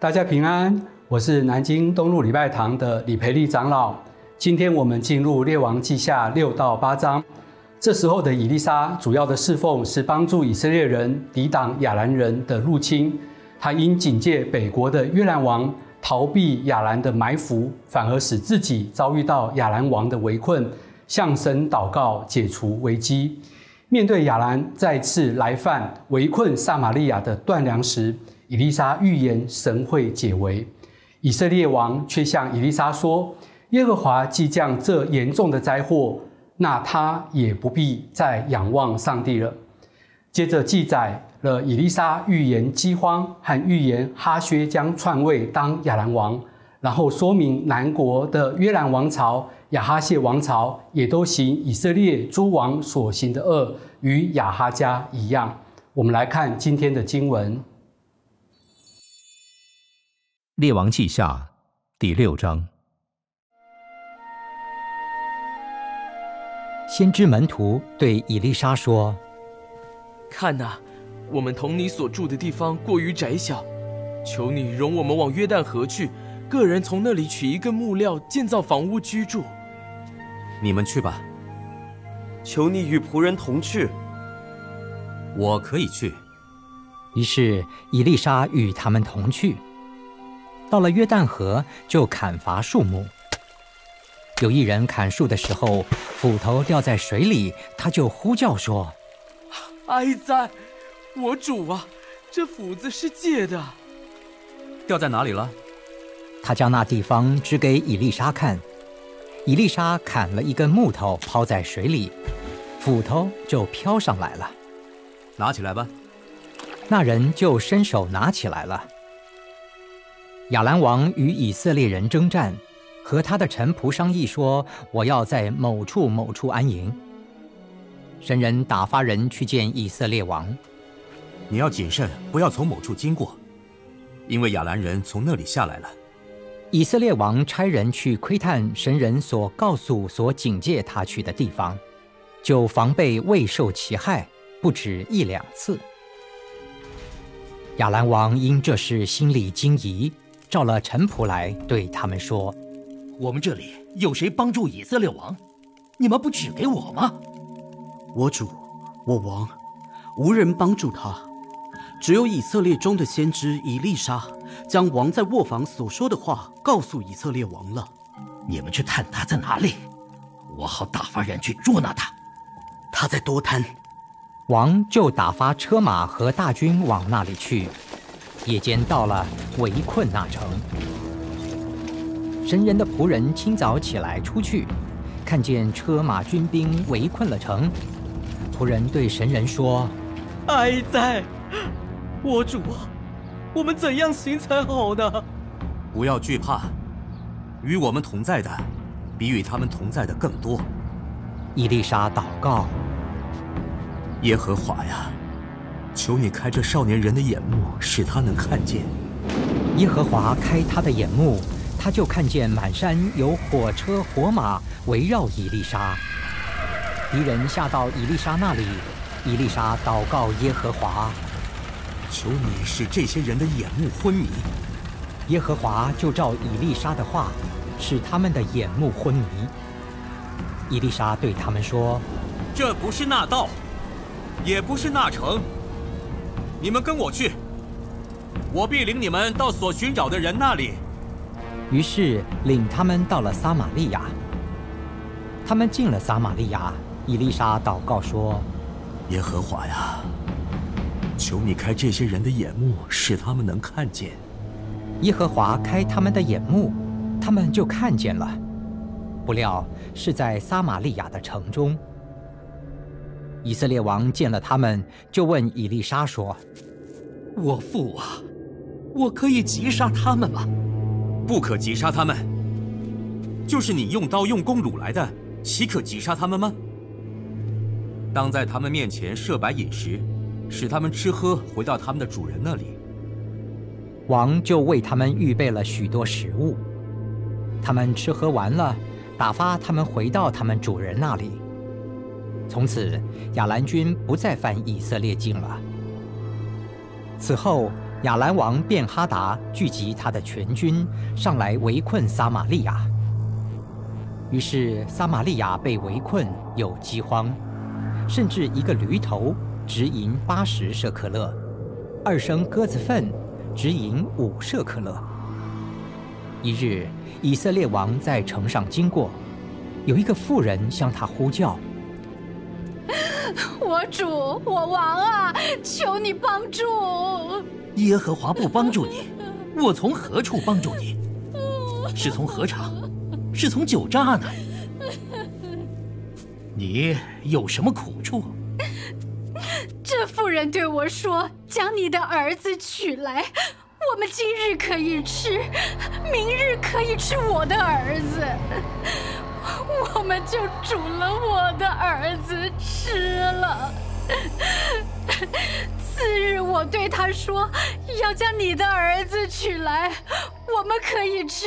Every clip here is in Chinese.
大家平安，我是南京东路礼拜堂的李培利长老。今天我们进入列王记下6到8章。这时候的以利沙主要的侍奉是帮助以色列人抵挡亚兰人的入侵。他因警戒北国的约兰王，逃避亚兰的埋伏，反而使自己遭遇到亚兰王的围困，向神祷告解除危机。面对亚兰再次来犯围困撒玛利亚的断粮时，以利沙预言神会解围。以色列王却向以利沙说，耶和华既降这严重的灾祸，那他也不必再仰望上帝了。接着记载了以利沙预言饥荒和预言哈薛将篡位当亚兰王，然后说明南国的约兰王朝、亚哈谢王朝也都行以色列诸王所行的恶，与亚哈家一样。我们来看今天的经文， 列王记下第6章。 先知门徒对以利沙说： 看哪，我们同你所住的地方过于窄小，求你容我们往约旦河去，个人从那里取一根木料，建造房屋居住。 你们去吧。 求你与仆人同去。 我可以去。 于是以利沙与他们同去，到了约旦河，就砍伐树木。有一人砍树的时候，斧头掉在水里，他就呼叫说： 哀哉，我主啊，这斧子是借的。 掉在哪里了？ 他将那地方指给以利沙看。以利沙砍了一根木头抛在水里，斧头就飘上来了。 拿起来吧。 那人就伸手拿起来了。亚兰王与以色列人征战，和他的臣仆商议说，我要在某处某处安营。神人打发人去见以色列王， 你要谨慎，不要从某处经过，因为亚兰人从那里下来了。 以色列王差人去窥探神人所告诉、所警戒他去的地方，就防备未受其害，不止1、2次。亚兰王因这事心里惊疑，召了臣仆来，对他们说： 我们这里有谁帮助以色列王？你们不指给我吗？ 我主，我王，无人帮助他，只有以色列中的先知以利沙将王在卧房所说的话告诉以色列王了。 你们去探他在哪里，我好打发人去捉拿他。 他在多滩。 王就打发车马和大军往那里去，夜间到了，围困那城。神人的仆人清早起来出去，看见车马军兵围困了城。仆人对神人说： 哀哉，我主啊，我们怎样行才好呢？ 不要惧怕，与我们同在的比与他们同在的更多。 以利沙祷告： 耶和华呀，求你开这少年人的眼目，使他能看见。 耶和华开他的眼目，他就看见满山有火车火马围绕以利沙。敌人下到以利沙那里，以利沙祷告耶和华： 求你使这些人的眼目昏迷。 耶和华就照以利沙的话，使他们的眼目昏迷。以利沙对他们说： 这不是那道，也不是那城，你们跟我去，我必领你们到所寻找的人那里。 于是领他们到了撒玛利亚。他们进了撒玛利亚，以利沙祷告说： 耶和华呀，求你开这些人的眼目，使他们能看见。 耶和华开他们的眼目，他们就看见了。不料是在撒玛利亚的城中。以色列王见了他们，就问以利沙说： 我父啊，我可以击杀他们吗？ 不可击杀他们。就是你用刀用弓掳来的，岂可击杀他们吗？当在他们面前设摆饮食，使他们吃喝，回到他们的主人那里。 王就为他们预备了许多食物。他们吃喝完了，打发他们回到他们主人那里。从此亚兰军不再犯以色列境了。此后亚兰王便哈达聚集他的全军，上来围困撒玛利亚。于是撒玛利亚被围困，有饥荒，甚至一个驴头值银80舍克勒，2升鸽子粪值银5舍克勒。一日，以色列王在城上经过，有一个妇人向他呼叫：“ 我主，我王啊，求你帮助！” 耶和华不帮助你，我从何处帮助你？是从禾场，是从酒榨呢？你有什么苦处？ 这妇人对我说：“将你的儿子取来，我们今日可以吃，明日可以吃我的儿子。”我们就煮了我的儿子吃了。次日，我对他说：“要将你的儿子取来，我们可以吃。”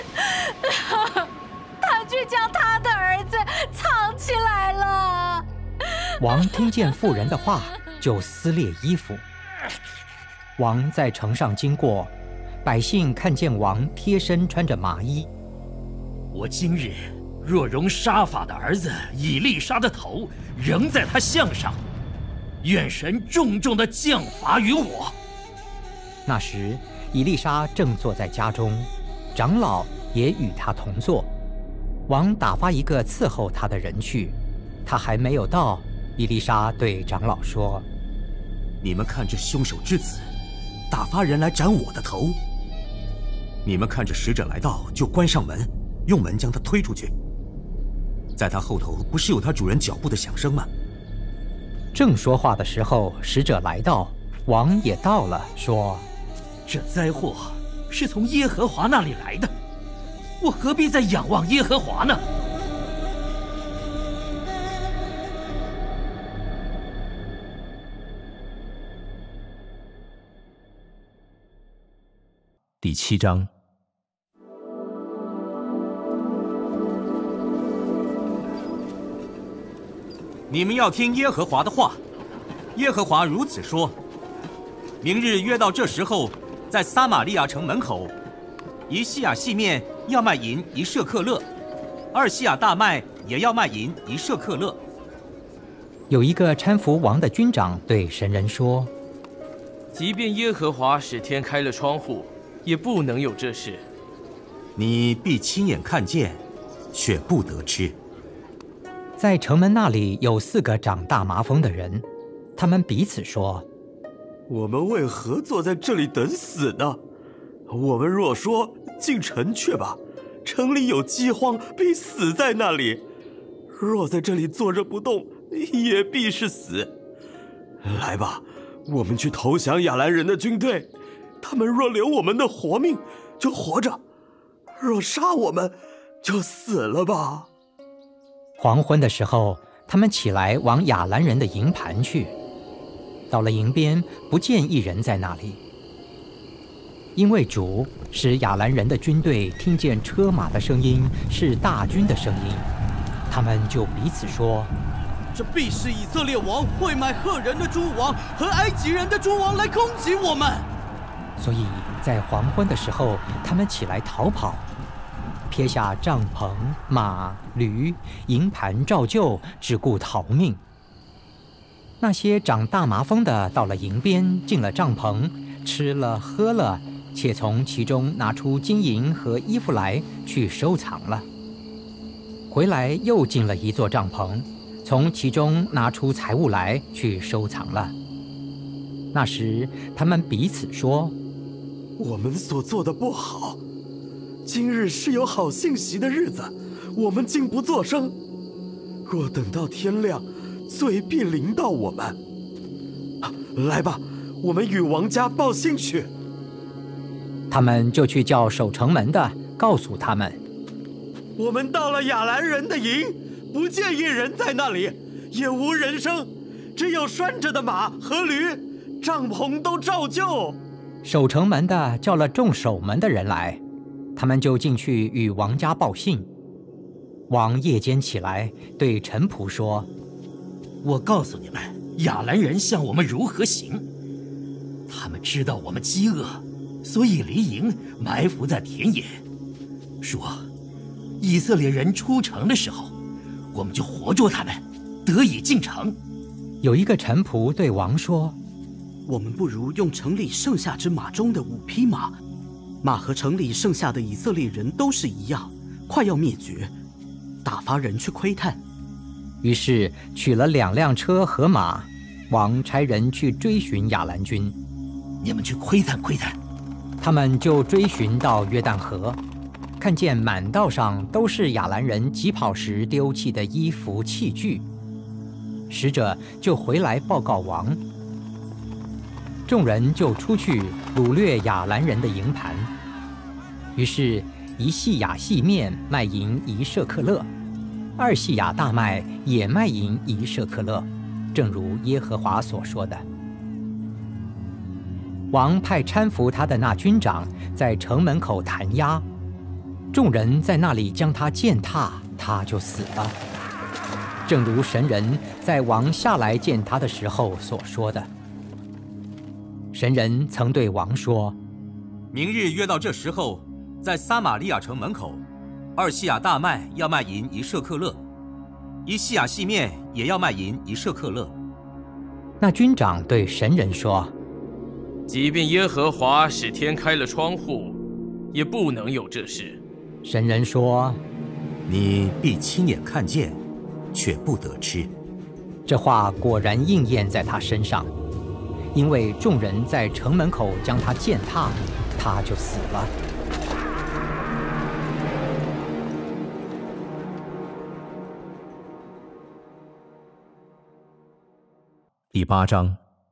他却将他的儿子藏起来了。 王听见妇人的话，就撕裂衣服。王在城上经过，百姓看见王贴身穿着麻衣。 我今日若容沙法的儿子以利沙的头仍在他项上，愿神重重的降罚于我。 那时，以利沙正坐在家中，长老也与他同坐。王打发一个伺候他的人去，他还没有到，以利沙对长老说：“ 你们看这凶手之子，打发人来斩我的头。你们看这使者来到，就关上门，用门将他推出去。在他后头不是有他主人脚步的响声吗？” 正说话的时候，使者来到，王也到了，说：“ 这灾祸是从耶和华那里来的，我何必再仰望耶和华呢？” 第7章。 你们要听耶和华的话。耶和华如此说：明日约到这时候，在撒玛利亚城门口，一细亚细面要卖银1舍克勒，2细亚大麦也要卖银1舍克勒。 有一个搀扶王的军长对神人说：“ 即便耶和华使天开了窗户，也不能有这事。 你必亲眼看见，却不得吃。” 在城门那里有4个长大麻风的人，他们彼此说：“ 我们为何坐在这里等死呢？我们若说进城去吧，城里有饥荒，必死在那里；若在这里坐着不动，也必是死。来吧，我们去投降亚兰人的军队，他们若留我们的活命，就活着；若杀我们，就死了吧。” 黄昏的时候，他们起来往亚兰人的营盘去。到了营边，不见一人在那里，因为主使亚兰人的军队听见车马的声音，是大军的声音，他们就彼此说：“ 这必是以色列王会买赫人的诸王和埃及人的诸王来攻击我们。” 所以在黄昏的时候，他们起来逃跑，撇下帐篷、马、驴、营盘照旧，只顾逃命。那些长大麻风的到了营边，进了帐篷，吃了喝了，且从其中拿出金银和衣服来，去收藏了。回来又进了一座帐篷，从其中拿出财物来，去收藏了。那时他们彼此说：“ 我们所做的不好，今日是有好信息的日子，我们竟不作声。若等到天亮，罪必临到我们。来吧，我们与王家报信去。” 他们就去叫守城门的，告诉他们：“ 我们到了亚兰人的营，不见一人在那里，也无人声，只有拴着的马和驴，帐篷都照旧。” 守城门的叫了众守门的人来，他们就进去与王家报信。王夜间起来，对臣仆说：“ 我告诉你们，亚兰人向我们如何行？他们知道我们饥饿，所以离营埋伏在田野，说以色列人出城的时候，我们就活捉他们，得以进城。 有一个臣仆对王说： 我们不如用城里剩下之马中的5匹马，马和城里剩下的以色列人都是一样，快要灭绝，打发人去窥探。 于是取了2辆车和马，王差人去追寻亚兰军。 你们去窥探窥探。 他们就追寻到约旦河，看见满道上都是亚兰人疾跑时丢弃的衣服器具。使者就回来报告王，众人就出去掳掠亚兰人的营盘。于是1细亚细面卖银1舍克勒，2细亚大麦也卖银1舍克勒，正如耶和华所说的。王派搀扶他的那军长在城门口弹压，众人在那里将他践踏，他就死了。正如神人在王下来见他的时候所说的。神人曾对王说： 明日约到这时候，在撒玛利亚城门口，2细亚大麦要卖银1舍克勒，1细亚细面也要卖银1舍克勒。 那军长对神人说： 即便耶和华使天开了窗户，也不能有这事。 神人说： 你必亲眼看见，却不得吃。 这话果然应验在他身上，因为众人在城门口将他践踏，他就死了。 第8章。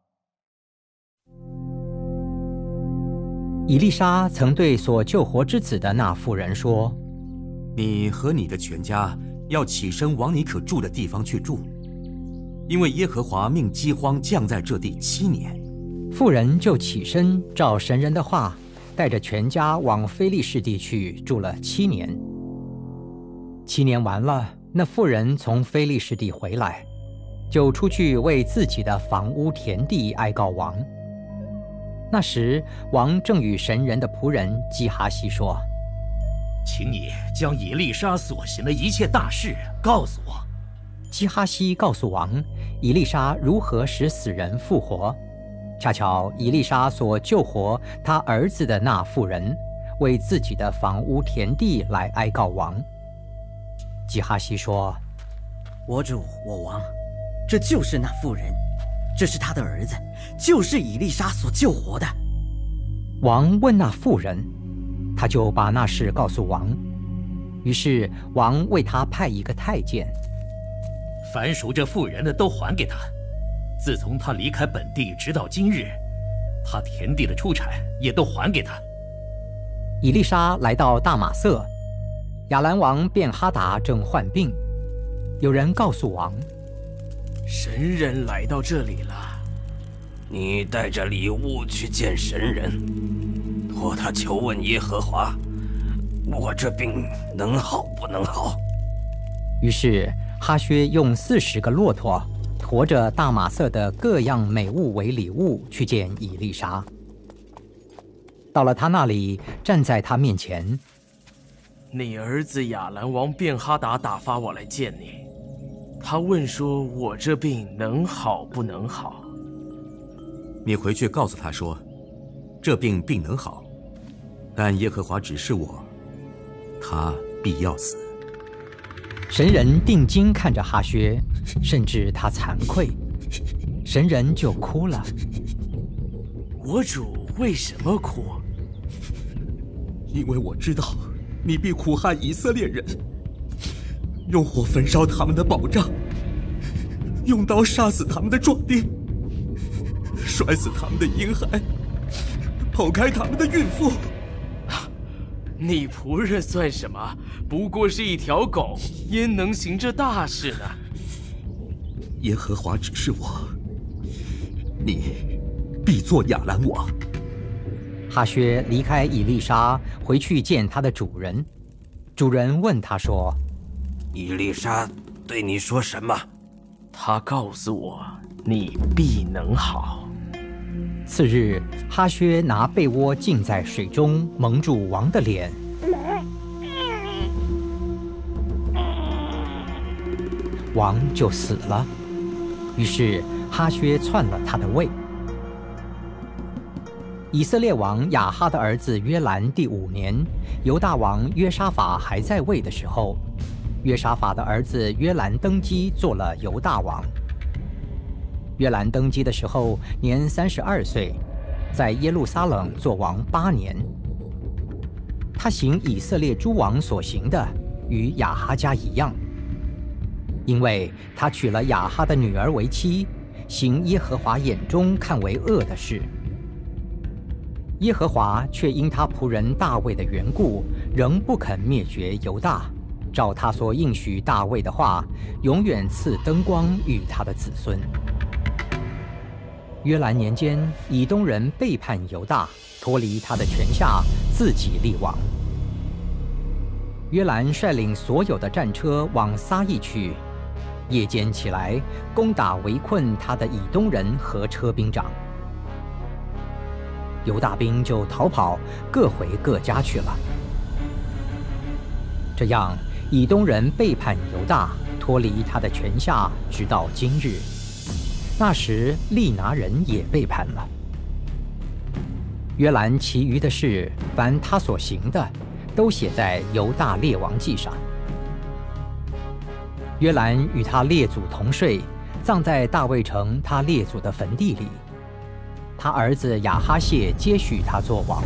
以利沙曾对所救活之子的那妇人说： 你和你的全家要起身往你可住的地方去住，因为耶和华命饥荒降在这地7年。 妇人就起身照神人的话，带着全家往非利士地去住了7年。7年完了，那妇人从非利士地回来，就出去为自己的房屋田地哀告王。那时王正与神人的仆人基哈西说： 请你将以利沙所行的一切大事告诉我。 基哈西告诉王，以利沙如何使死人复活。恰巧以利沙所救活他儿子的那妇人，为自己的房屋田地来哀告王。基哈西说： 我主我王，这就是那妇人，这是他的儿子，就是以利沙所救活的。 王问那妇人，他就把那事告诉王。于是王为他派一个太监， 凡属这妇人的都还给他。自从他离开本地直到今日，他田地的出产也都还给他。 以利沙来到大马色，亚兰王便哈达正患病。有人告诉王： 神人来到这里了。 你带着礼物去见神人，托他求问耶和华，我这病能好不能好？ 于是哈薛用40个骆驼驮着大马色的各样美物为礼物去见以利沙。到了他那里，站在他面前。 你儿子亚兰王便哈达打发我来见你，他问说我这病能好不能好。 你回去告诉他说，这病必能好，但耶和华指示我，他必要死。 神人定睛看着哈薛，甚至他惭愧，神人就哭了。 我主为什么哭？ 因为我知道你必苦害以色列人，用火焚烧他们的保障，用刀杀死他们的壮丁，摔死他们的婴孩，剖开他们的孕妇。 你仆人算什么？不过是一条狗，焉能行这大事呢？ 耶和华指示我，你必做亚兰王。 哈薛离开以利沙，回去见他的主人。主人问他说： 以利沙对你说什么？ 他告诉我，你必能好。 次日，哈薛拿被窝浸在水中，蒙住王的脸，王就死了。于是哈薛篡了他的位。以色列王亚哈的儿子约兰第5年，犹大王约沙法还在位的时候，约沙法的儿子约兰登基做了犹大王。约兰登基的时候年32岁，在耶路撒冷做王8年。他行以色列诸王所行的，与亚哈家一样，因为他娶了亚哈的女儿为妻，行耶和华眼中看为恶的事。耶和华却因他仆人大卫的缘故，仍不肯灭绝犹大，照他所应许大卫的话，永远赐灯光与他的子孙。约兰年间，以东人背叛犹大，脱离他的权下，自己立王。约兰率领所有的战车往撒意去，夜间起来攻打围困他的以东人和车兵长。犹大兵就逃跑，各回各家去了。这样，以东人背叛犹大，脱离他的权下，直到今日。那时，利拿人也背叛了。约兰其余的事，凡他所行的，都写在犹大列王记上。约兰与他列祖同睡，葬在大卫城他列祖的坟地里。他儿子亚哈谢接续他做王。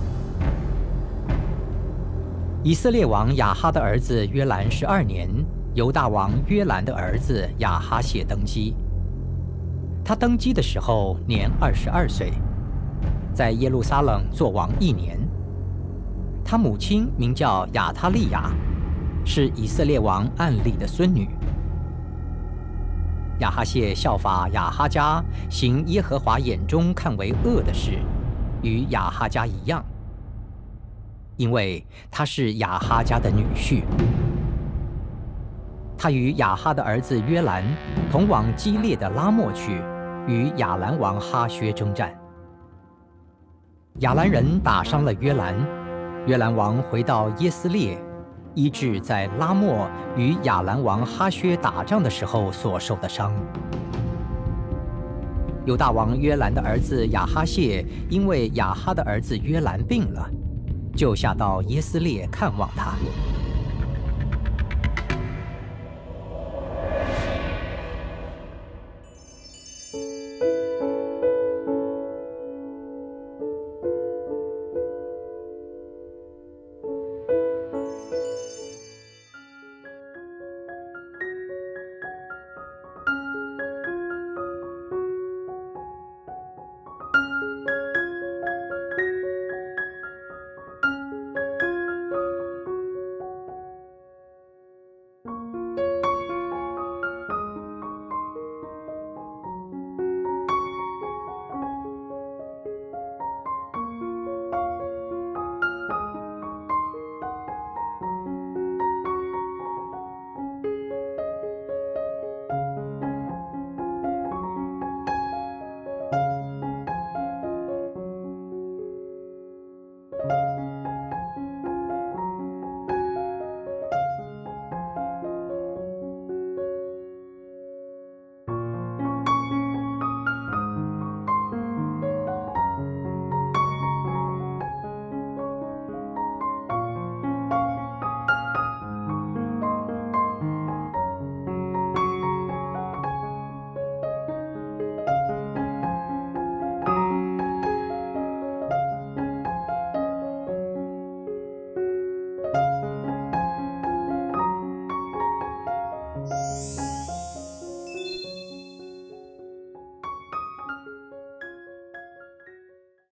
以色列王亚哈的儿子约兰12年，犹大王约兰的儿子亚哈谢登基。他登基的时候年22岁，在耶路撒冷做王1年。他母亲名叫亚他利雅，是以色列王暗利的孙女。亚哈谢效法亚哈家，行耶和华眼中看为恶的事，与亚哈家一样，因为他是亚哈家的女婿。他与亚哈的儿子约兰同往基列的拉末去，与亚兰王哈薛征战。亚兰人打伤了约兰，约兰王回到耶斯列，医治在拉末与亚兰王哈薛打仗的时候所受的伤。犹大王约兰的儿子亚哈谢因为亚哈的儿子约兰病了，就下到耶斯列看望他。